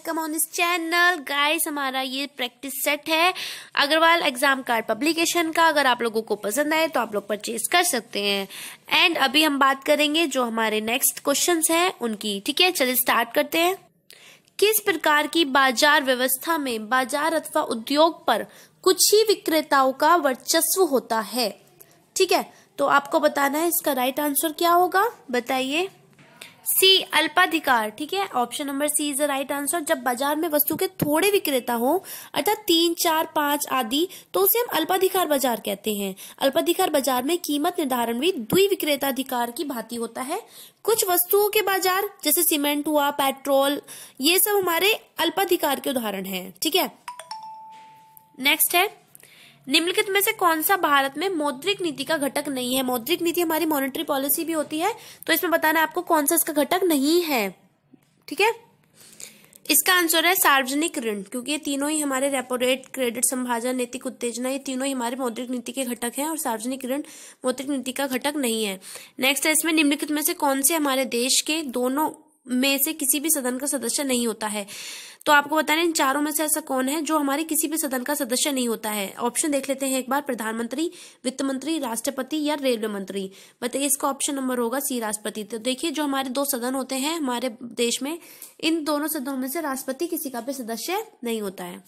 Welcome on this channel guys. हमारा ये practice set है अग्रवाल एग्जाम कार्ड पब्लिकेशन का। अगर आप लोगों को पसंद आए तो आप लोग परचेज कर सकते हैं। एंड अभी हम बात करेंगे जो हमारे नेक्स्ट क्वेश्चंस हैं उनकी। ठीक है, चलिए स्टार्ट करते हैं। किस प्रकार की बाजार व्यवस्था में बाजार अथवा उद्योग पर कुछ ही विक्रेताओं का वर्चस्व होता है? ठीक है, तो आपको बताना है इसका राइट आंसर क्या होगा, बताइए। सी, अल्पाधिकार। ठीक है, option number C is the right answer. जब बाजार में वस्तु के थोड़े विक्रेता हो अर्थात 3, 4, 5 आदि, तो उसे हम अल्पाधिकार बाजार कहते हैं। अल्पाधिकार बाजार में कीमत निर्धारण भी द्विविक्रेताधिकार की भांति होता है। कुछ वस्तुओं के बाजार जैसे सीमेंट हुआ, पेट्रोल, ये सब हमारे अल्पाधिकार के उदाहरण हैं। ठीक है, नेक्स्ट है, निम्नलिखित में से कौन सा भारत में मौद्रिक नीति का घटक नहीं है? मौद्रिक नीति हमारी मॉनेटरी पॉलिसी भी होती है, तो इसमें बताना है आपको कौन सा इसका घटक नहीं है। ठीक है, इसका आंसर है सार्वजनिक ऋण, क्योंकि ये तीनों ही हमारे रेपो रेट, क्रेडिट संभाजन, नैतिक उत्तेजना, ये तीनों ही हमारे मौद्रिक नीति के घटक हैं और सार्वजनिक ऋण मौद्रिक नीति का घटक नहीं है। नेक्स्ट है, इसमें निम्नलिखित में से कौन से हमारे देश के दोनों में से किसी भी सदन का सदस्य नहीं होता है? तो आपको बताना है इन चारों में से ऐसा कौन है जो हमारे किसी भी सदन का सदस्य नहीं होता है। ऑप्शन देख लेते हैं एक बार। प्रधानमंत्री, वित्त मंत्री, राष्ट्रपति या रेलवे मंत्री। बताइए, इसका ऑप्शन नंबर होगा सी, राष्ट्रपति। तो देखिए, जो हमारे दो सदन होते हैं हमारे देश में, इन दोनों सदनों में से राष्ट्रपति किसी का भी सदस्य नहीं होता है।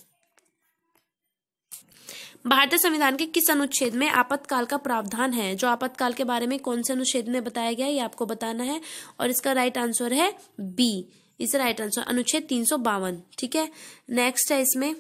भारतीय संविधान के किस अनुच्छेद में आपातकाल का प्रावधान है? जो आपातकाल के बारे में कौन से अनुच्छेद में बताया गया है ये आपको बताना है, और इसका राइट आंसर है बी, इस राइट आंसर अनुच्छेद 352। ठीक है, नेक्स्ट है, इसमें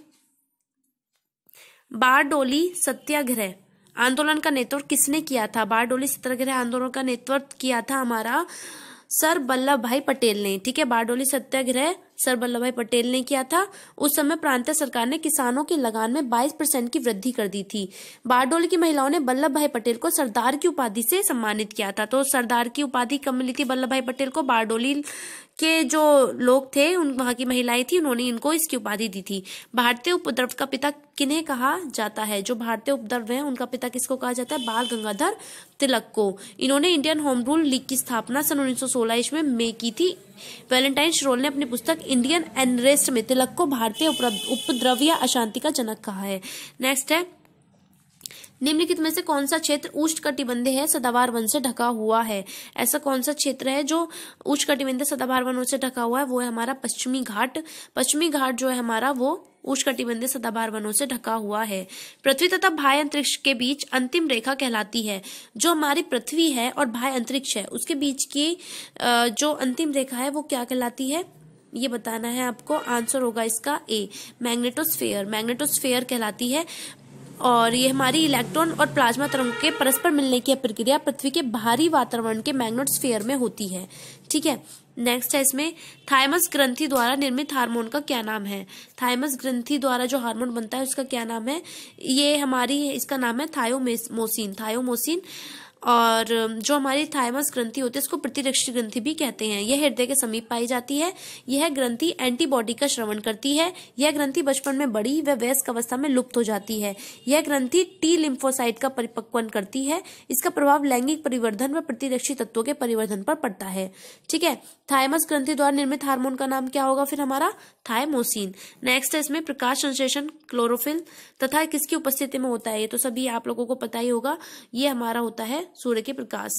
बारडोली सत्याग्रह आंदोलन का नेतृत्व किसने किया था? बारडोली सत्याग्रह आंदोलन का नेतृत्व किया था हमारा सर वल्लभ भाई पटेल ने। ठीक है, बारडोली सत्याग्रह सर वल्लभ भाई पटेल ने किया था। उस समय प्रांतीय सरकार ने किसानों की लगान में 22% की वृद्धि कर दी थी। बारडोली की महिलाओं ने वल्लभ भाई पटेल को सरदार की उपाधि से सम्मानित किया था। तो सरदार की उपाधि कब मिली थी वल्लभ भाई पटेल को? बारडोली के जो लोग थे, उन वहां की महिलाएं थी, उन्होंने इनको इसकी उपाधि दी थी। भारतीय उपद्रव का पिता किन्हें कहा जाता है? जो भारतीय उपद्रव है उनका पिता किसको कहा जाता है? बाल गंगाधर तिलक को। इन्होंने इंडियन होम रूल लीग की स्थापना सन 1916 ईस्वी में की थी। वैलेंटाइन श्रोल ने अपनी पुस्तक इंडियन अनरेस्ट में तिलक को भारतीय उपद्रव या अशांति का जनक कहा है। नेक्स्ट है, निम्नलिखित में से कौन सा क्षेत्र उष्णकटिबंधीय है सदाबहार वन से ढका हुआ है? ऐसा कौन सा क्षेत्र है जो उष्णकटिबंधीय सदाबहार वनों से ढका हुआ है? वो है हमारा पश्चिमी घाट। पश्चिमी घाट जो है हमारा वो उष्णकटिबंधीय सदाबहार वनों से ढका हुआ है। पृथ्वी तथा बाह्य अंतरिक्ष के बीच अंतिम रेखा कहलाती है। जो हमारी पृथ्वी है और बाह्य अंतरिक्ष है उसके बीच की जो अंतिम रेखा है वो क्या कहलाती है? ये बताना है आपको। आंसर होगा इसका ए, मैग्नेटोस्फेयर। मैग्नेटोस्फेयर कहलाती है। और ये हमारी इलेक्ट्रॉन और प्लाज्मा तरंग के परस्पर मिलने की प्रक्रिया पृथ्वी के बाहरी वातावरण के मैग्नेटोस्फीयर में होती है। ठीक है, नेक्स्ट है, इसमें थाइमस ग्रंथि द्वारा निर्मित हार्मोन का क्या नाम है? थाइमस ग्रंथि द्वारा जो हार्मोन बनता है उसका क्या नाम है? ये हमारी, इसका नाम है थायोमोसिन। थायोमोसिन। और जो हमारी थाइमस ग्रंथि होती है इसको प्रतिरक्षी ग्रंथि भी कहते हैं। यह हृदय के समीप पाई जाती है। यह ग्रंथि एंटीबॉडी का श्रवण करती है। यह ग्रंथि बचपन में बड़ी व वयस्क अवस्था में लुप्त हो जाती है। यह ग्रंथि टी लिम्फोसाइट का परिपक्वन करती है। इसका प्रभाव लैंगिक परिवर्धन व प्रतिरक्षी तत्वों के परिवर्धन पर पड़ता है। ठीक है, थाइमस ग्रंथि द्वारा निर्मित हार्मोन का नाम क्या होगा फिर? हमारा थाइमोसिन। नेक्स्ट है, इसमें प्रकाश संश्लेषण क्लोरोफिल तथा किसकी उपस्थिति में होता है? ये तो सभी आप लोगों को पता ही होगा, ये हमारा होता है सूर्य के प्रकाश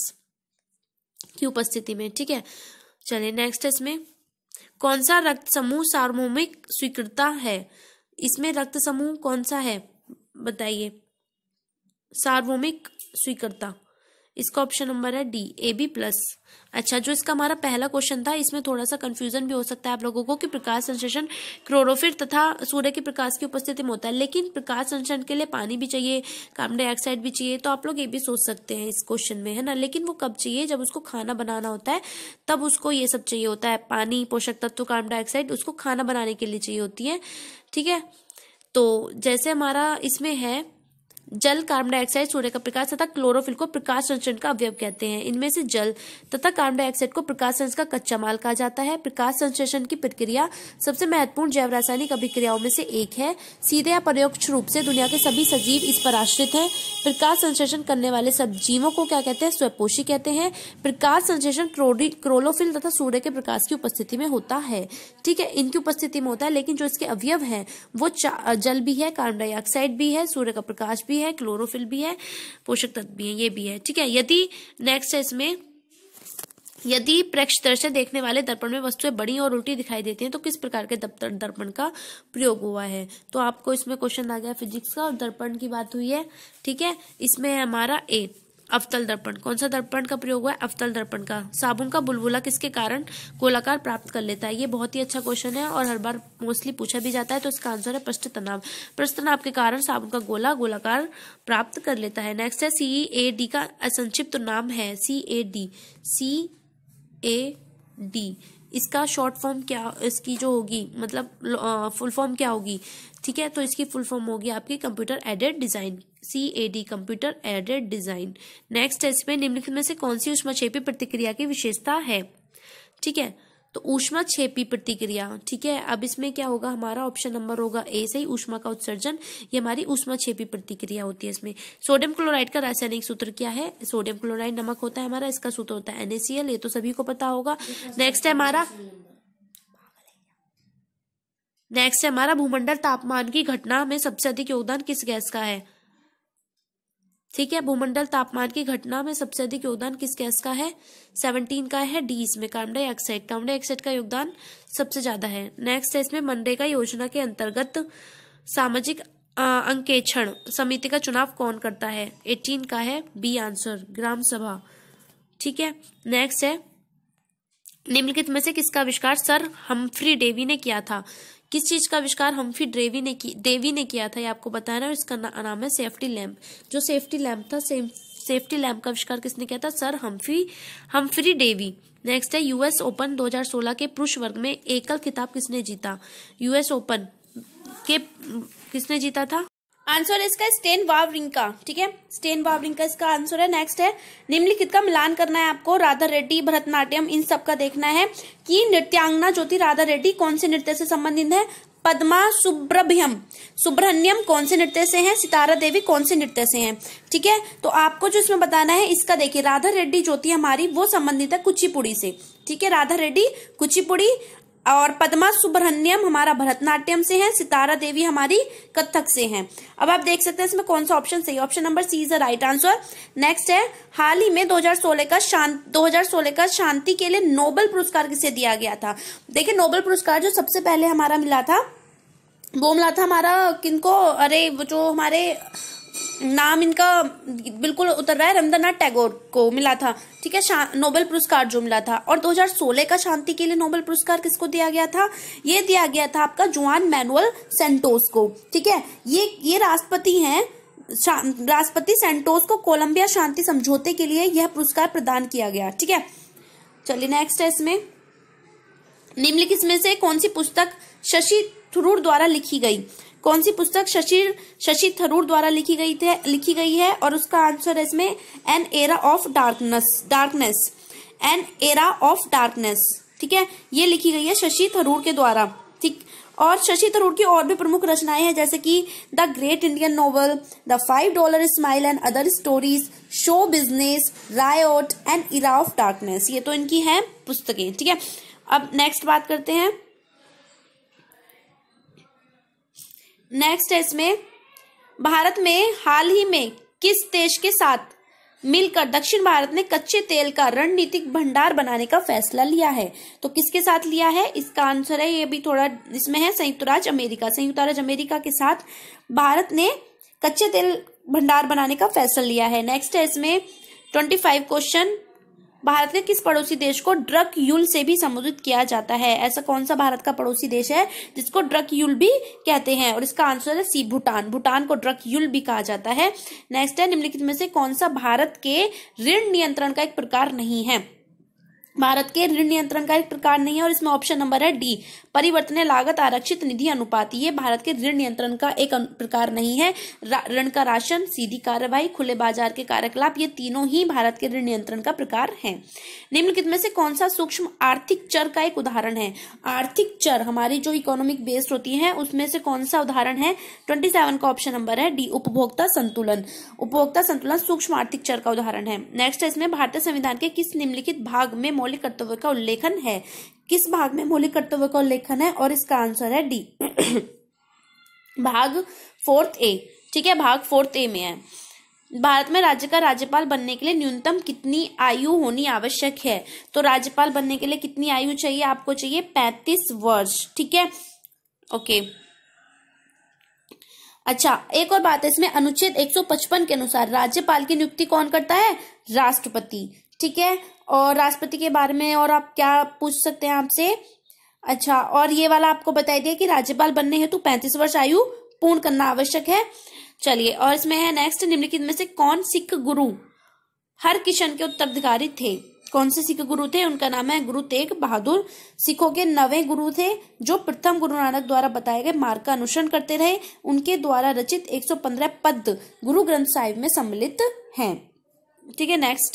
की उपस्थिति में। ठीक है, चलिए नेक्स्ट है, इसमें कौन सा रक्त समूह सार्वभौमिक स्वीकृतता है? इसमें रक्त समूह कौन सा है बताइए? सार्वभौमिक स्वीकृतता, इसका ऑप्शन नंबर है डी, AB+। अच्छा, जो इसका हमारा पहला क्वेश्चन था इसमें थोड़ा सा कंफ्यूजन भी हो सकता है आप लोगों को कि प्रकाश संश्लेषण क्लोरोफिल तथा सूर्य के प्रकाश की उपस्थिति में होता है, लेकिन प्रकाश संश्लेषण के लिए पानी भी चाहिए, कार्बन डाइऑक्साइड भी चाहिए। तो आप लोग ये भी सोच सकते हैं इस क्वेश्चन में, है ना। लेकिन वो कब चाहिए? जब उसको खाना बनाना होता है तब उसको ये सब चाहिए होता है। पानी, पोषक तत्व, कार्बन डाइऑक्साइड उसको खाना बनाने के लिए चाहिए होती है। ठीक है, तो जैसे हमारा इसमें है जल, कार्बन डाइऑक्साइड, सूर्य का प्रकाश तथा क्लोरोफिल को प्रकाश संश्लेषण का अवयव कहते हैं। इनमें से जल तथा कार्बन डाइऑक्साइड को प्रकाश संश्लेषण का कच्चा माल कहा जाता है। प्रकाश संश्लेषण की प्रक्रिया सबसे महत्वपूर्ण जैव रासायनिक अभिक्रियाओं में से एक है। सीधे या परोक्ष रूप से दुनिया के सभी सजीव इस पर आश्रित हैं। प्रकाश संश्लेषण करने वाले सब जीवों को क्या कहते हैं? स्वपोषी कहते हैं। प्रकाश संश्लेषण क्लोरोफिल तथा सूर्य के प्रकाश की उपस्थिति में होता है। ठीक है, इनकी उपस्थिति में होता है, लेकिन जो इसके अवयव हैं वो जल भी है, कार्बन डाइऑक्साइड भी है, सूर्य का प्रकाश भी है, क्लोरोफिल भी है, पोषक तत्व भी है, ये भी है। ठीक है, यदि नेक्स्ट है इसमें, यदि प्रक्षदर्शी देखने वाले दर्पण में वस्तुएं बड़ी और उल्टी दिखाई देती हैं तो किस प्रकार के दर्पण का प्रयोग हुआ है? तो आपको इसमें क्वेश्चन आ गया फिजिक्स का और दर्पण की बात हुई है। ठीक है, इसमें है हमारा ए, अवतल दर्पण। कौन सा दर्पण का प्रयोग हुआ है? अवतल दर्पण का। साबुन का बुलबुला किसके कारण गोलाकार प्राप्त कर लेता है? ये बहुत ही अच्छा क्वेश्चन है और हर बार मोस्टली पूछा भी जाता है। तो इसका आंसर है पृष्ठ तनाव। पृष्ठ तनाव के कारण साबुन का गोला गोलाकार प्राप्त कर लेता है। नेक्स्ट है CAD का संक्षिप्त नाम है CAD। इसका शॉर्ट फॉर्म क्या, इसकी जो होगी मतलब फुल फॉर्म क्या होगी? ठीक है, तो इसकी फुल फॉर्म होगी आपकी computer aided design. CAD, computer aided design. Next है इसमें निम्नलिखित में से कौन सी ऊष्माक्षेपी प्रतिक्रिया की विशेषता है? ठीक है, तो ऊष्माक्षेपी प्रतिक्रिया। ठीक है, अब इसमें क्या होगा? हमारा ऑप्शन नंबर होगा ए सही, ऊष्मा का उत्सर्जन। ये हमारी ऊष्माक्षेपी प्रतिक्रिया होती है इसमें। सोडियम क्लोराइड का रासायनिक सूत्र क्या है? सोडियम क्लोराइड नमक होता है हमारा, इसका सूत्र होता है NaCl। ये तो सभी को पता होगा। नेक्स्ट है हमारा भूमंडल तापमान की घटना में सबसे अधिक योगदान किस गैस का है? ठीक है, भूमंडल तापमान की घटना में सबसे अधिक योगदान किस गैस का है? 17 का है डी, इसमें कार्बन डाइऑक्साइड। कार्बन डाइऑक्साइड का योगदान सबसे ज्यादा है। नेक्स्ट है इसमें मनरेगा योजना के अंतर्गत सामाजिक अंकेक्षण समिति का चुनाव कौन करता है? 18 का है बी आंसर, ग्राम सभा। ठीक है, नेक्स्ट है निम्नलिखित में से किसका आविष्कार सर हम्फ्री डेवी ने किया था? किस चीज का आविष्कार हम्फ्री डेवी ने किया था? ये आपको बताना है। इसका नाम है सेफ्टी लैंप। जो सेफ्टी लैंप था, सेफ्टी लैंप का आविष्कार किसने किया था? Sir Humphry Davy. नेक्स्ट है US ओपन 2016 के पुरुष वर्ग में एकल खिताब किसने जीता? US ओपन के किसने जीता था? आंसर इसका स्टेन वावरिंका। ठीक है, स्टेन वावरिंका इसका आंसर है। नेक्स्ट है निम्नलिखित का मिलान करना है आपको। राधा रेड्डी, भरतनाट्यम, इन सब का देखना है कि नृत्यांगना ज्योति राधा रेड्डी कौन से नृत्य से संबंधित है? पद्मा सुब्रह्मण्यम कौन से नृत्य से है? सितारा देवी कौन से नृत्य से है? ठीक है, तो आपको जो इसमें बताना है इसका देखिए, राधा रेड्डी ज्योति हमारी वो संबंधित है कुचिपुड़ी से। ठीक है, राधा रेड्डी कुचिपुड़ी, और पद्मा सुब्रह्मण्यम हमारा भरतनाट्यम से है, सितारा देवी हमारी कथक से हैं। अब आप देख सकते हैं इसमें कौन सा ऑप्शन सही? Option number C is the right answer. Next है हाल ही में 2016 का शांति के लिए नोबेल पुरस्कार किसे दिया गया था? देखिए, नोबेल पुरस्कार जो सबसे पहले हमारा मिला था वो मिला था हमारा किनको? अरे वो जो हमारे नाम इनका बिल्कुल उतर रहा है, रविंद्रनाथ टैगोर को मिला था। ठीक है, नोबेल पुरस्कार जो मिला था। और 2016 का शांति के लिए नोबेल पुरस्कार किसको दिया गया था? ये दिया गया था आपका जुआन मैनुअल सेंटोस को। ठीक है, ये राष्ट्रपति हैं। राष्ट्रपति सेंटोस को कोलंबिया शांति समझौते के लिए यह पुरस्कार प्रदान किया गया। ठीक है, चलिए नेक्स्ट है इसमें निम्नलिखित में से कौन सी पुस्तक शशि थरूर द्वारा लिखी गई? कौन सी पुस्तक शशि थरूर द्वारा लिखी गई है? और उसका आंसर है इसमें an era of darkness. An era of darkness. ठीक है, ये लिखी गई है शशि थरूर के द्वारा। ठीक, और शशि थरूर की और भी प्रमुख रचनाएं हैं जैसे कि the great Indian novel, the $5 smile and other stories, show business, riot and era of darkness. ये तो इनकी हैं पुस्तकें। ठीक है, अब नेक्स्ट बात करते हैं। नेक्स्ट है इसमें भारत में हाल ही में किस देश के साथ मिलकर दक्षिण भारत ने कच्चे तेल का रणनीतिक भंडार बनाने का फैसला लिया है? तो किसके साथ लिया है? इसका आंसर है, ये भी थोड़ा इसमें है, संयुक्त राज्य अमेरिका। संयुक्त राज्य अमेरिका के साथ भारत ने कच्चे तेल भंडार बनाने का फैसला लिया है। नेक्स्ट है इसमें 25 क्वेश्चन। भारत के किस पड़ोसी देश को ड्रकयुल से भी संबोधित किया जाता है? ऐसा कौन सा भारत का पड़ोसी देश है जिसको ड्रकयुल भी कहते हैं? और इसका आंसर है सी, भूटान। भूटान को ड्रकयुल भी कहा जाता है। नेक्स्ट है निम्नलिखित में से कौन सा भारत के ऋण नियंत्रण का एक प्रकार नहीं है? भारत के ऋण नियंत्रण का एक प्रकार नहीं है, और इसमें ऑप्शन नंबर है डी, परिवर्तनीय लागत आरक्षित निधि अनुपात। ये भारत के ऋण नियंत्रण का एक प्रकार नहीं है। ऋण का राशन, सीधी कार्यवाही, खुले बाजार के कार्यकलाप, ये तीनों ही भारत के ऋण नियंत्रण का प्रकार हैं। निम्नलिखित में से कौन सा सूक्ष्म आर्थिक चर का एक उदाहरण है? आर्थिक चर हमारी जो इकोनॉमिक बेस्ड होती है उसमें से कौन सा उदाहरण है? 27 का ऑप्शन नंबर है डी, उपभोक्ता संतुलन। उपभोक्ता संतुलन सूक्ष्म आर्थिक चर का उदाहरण है। नेक्स्ट है इसमें भारतीय संविधान के किस निम्नलिखित भाग में मौलिक कर्तव्य का उल्लेखन है? किस भाग में मौलिक कर्तव्य का उल्लेखन है? और इसका आंसर है डी, भाग 4 ए। ठीक है, भाग 4 ए में है। भारत में राज्य का राज्यपाल बनने के लिए न्यूनतम कितनी आयु होनी आवश्यक है? तो राज्यपाल बनने के लिए कितनी आयु चाहिए? आपको चाहिए 35 वर्ष। ठीक है, ओके। अच्छा, एक और बात है इसमें, अनुच्छेद 155 के अनुसार राज्यपाल की नियुक्ति कौन करता है? राष्ट्रपति। ठीक है, और राष्ट्रपति के बारे में और आप क्या पूछ सकते हैं आपसे? अच्छा, और ये वाला आपको बताई दिया कि राज्यपाल बनने हेतु 35 वर्ष आयु पूर्ण करना आवश्यक है। चलिए, और इसमें है नेक्स्ट, निम्नलिखित में से कौन सिख गुरु हरकिशन के उत्तराधिकारी थे? कौन से सिख गुरु थे? उनका नाम है गुरु तेग बहादुर। सिखों के 9वें गुरु थे जो प्रथम गुरु नानक द्वारा बताए गए मार्ग का अनुसरण करते रहे। उनके द्वारा रचित 115 पद गुरु ग्रंथ साहिब में सम्मिलित हैं। ठीक है, नेक्स्ट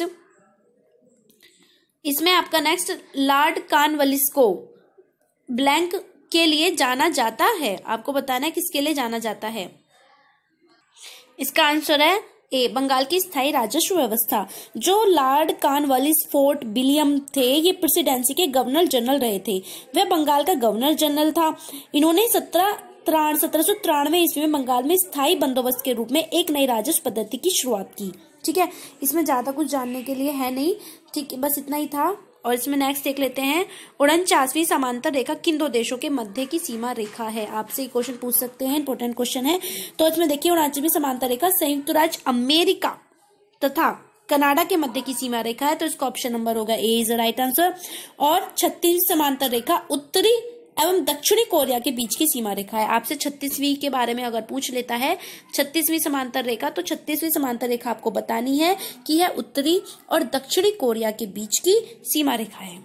इसमें आपका नेक्स्ट, लॉर्ड कॉर्नवालिस को ब्लैंक के लिए जाना जाता है। आपको बताना है किसके लिए जाना जाता है। इसका आंसर है ए, बंगाल की स्थायी राजस्व व्यवस्था। जो लॉर्ड कॉर्नवालिस फोर्ट विलियम थे, ये प्रेसिडेंसी के गवर्नर जनरल रहे थे। वह बंगाल का गवर्नर जनरल था। इन्होंने 1793 ईस्वी में बंगाल में स्थायी बंदोबस्त के रूप में एक नई राजस्व पद्धति की शुरुआत की। ठीक है, इसमें ज्यादा कुछ जानने के लिए है नहीं। ठीक है, बस इतना ही था। और इसमें नेक्स्ट देख लेते हैं, 49वीं समांतर रेखा किन दो देशों के मध्य की सीमा रेखा है? आपसे क्वेश्चन पूछ सकते हैं, इंपॉर्टेंट क्वेश्चन है। तो इसमें देखिए, 49वीं समांतर रेखा संयुक्त राज्य अमेरिका तथा कनाडा के मध्य की सीमा रेखा है, तो इसका ऑप्शन नंबर होगा A is the right answer. और 36वीं समांतर रेखा उत्तरी एवं दक्षिणी कोरिया के बीच की सीमा रेखा है। आपसे 36वीं के बारे में अगर पूछ लेता है, 36वीं समांतर रेखा, तो 36वीं समांतर रेखा आपको बतानी है कि यह उत्तरी और दक्षिणी कोरिया के बीच की सीमा रेखा है।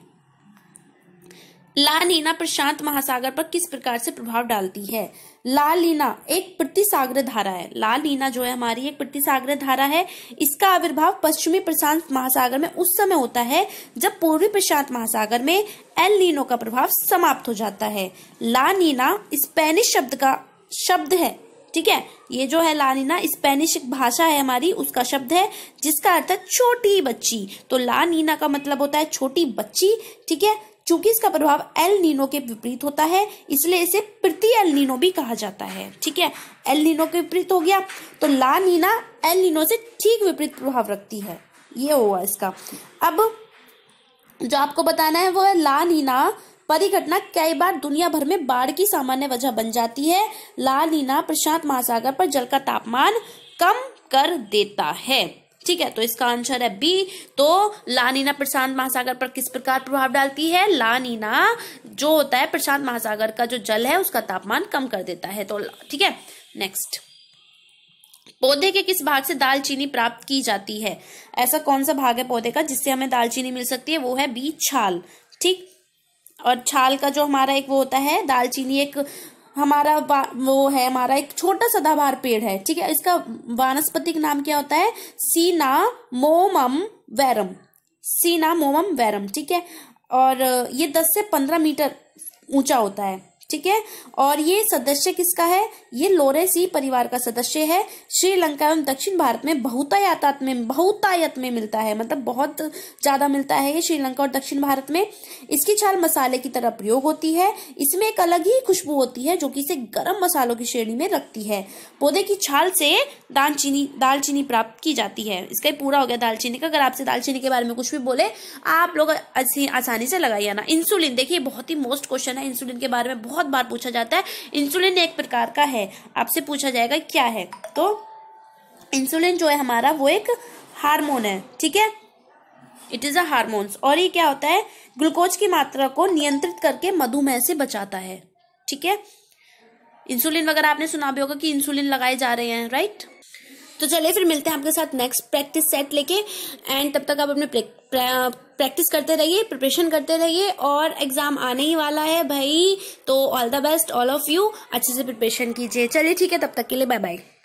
ला नीना प्रशांत महासागर पर किस प्रकार से प्रभाव डालती है? ला नीना एक प्रतिसागरीय धारा है। ला नीना जो है हमारी एक प्रतिसागरीय धारा है। इसका आविर्भाव पश्चिमी प्रशांत महासागर में उस समय होता है जब पूर्वी प्रशांत महासागर में एल नीनो का प्रभाव समाप्त हो जाता है। ला नीना स्पेनिश शब्द का शब्द है। ठीक है, ये जो है ला नीना स्पेनिश भाषा है हमारी, उसका शब्द है जिसका अर्थ है छोटी बच्ची। तो ला नीना का मतलब होता है छोटी बच्ची। ठीक है, चूंकि इसका प्रभाव एल नीनो के विपरीत होता है इसलिए इसे प्रति एल नीनो भी कहा जाता है। ठीक है, एल नीनो के विपरीत हो गया, तो ला नीना एल नीनो से ठीक विपरीत प्रभाव रखती है। ये हुआ इसका। अब जो आपको बताना है वो है, ला नीना परिघटना कई बार दुनिया भर में बाढ़ की सामान्य वजह बन जाती है। ला नीना प्रशांत महासागर पर जल का तापमान कम कर देता है। ठीक है, तो इसका आंसर है बी। तो ला नीना प्रशांत महासागर पर किस प्रकार प्रभाव डालती है? ला नीना जो होता है प्रशांत महासागर का जो जल है उसका तापमान कम कर देता है। तो ठीक है, नेक्स्ट, पौधे के किस भाग से दालचीनी प्राप्त की जाती है? ऐसा कौन सा भाग है पौधे का जिससे हमें दालचीनी मिल सकती है? वो है बी, छाल। ठीक, और छाल का जो हमारा एक वो होता है, दालचीनी एक हमारा वो है, हमारा एक छोटा सदाबहार पेड़ है। ठीक है, इसका वानस्पतिक नाम क्या होता है? Cinnamomum verum. Cinnamomum verum. ठीक है, और ये 10 से 15 मीटर ऊंचा होता है। ठीक है, और ये सदस्य किसका है? ये लोरेसी परिवार का सदस्य है। श्रीलंका एवं दक्षिण भारत में बहुतायत में मिलता है, मतलब बहुत ज्यादा मिलता है ये श्रीलंका और दक्षिण भारत में। इसकी छाल मसाले की तरह प्रयोग होती है। इसमें एक अलग ही खुशबू होती है जो कि इसे गरम मसालों की श्रेणी में रखती है। पौधे की छाल से दालचीनी प्राप्त की जाती है। इसका ही पूरा हो गया दालचीनी का। अगर आपसे दालचीनी के बारे में कुछ भी बोले आप लोग आसानी से लगाइए ना। इंसुलिन, देखिए बहुत ही मोस्ट क्वेश्चन है, इंसुलिन के बारे में बहुत बार पूछा जाता है। इंसुलिन एक प्रकार का है, आपसे पूछा जाएगा क्या है, तो इंसुलिन जो है हमारा वो एक हार्मोन है। ठीक है, इट इज अ हार्मोन्स। और ये क्या होता है? ग्लूकोज की मात्रा को नियंत्रित करके मधुमेह से बचाता है। ठीक है, इंसुलिन वगैरह आपने सुना भी होगा कि इंसुलिन लगाए जा रहे हैं, राइट। तो चलिए फिर मिलते हैं आपके साथ नेक्स्ट प्रैक्टिस सेट लेके, एंड तब तक आप अपने प्रैक्टिस करते रहिए, प्रिपरेशन करते रहिए, और एग्जाम आने ही वाला है भाई। तो all the best all of you, अच्छे से प्रिपरेशन कीजिए। चलिए ठीक है, तब तक के लिए बाय बाय।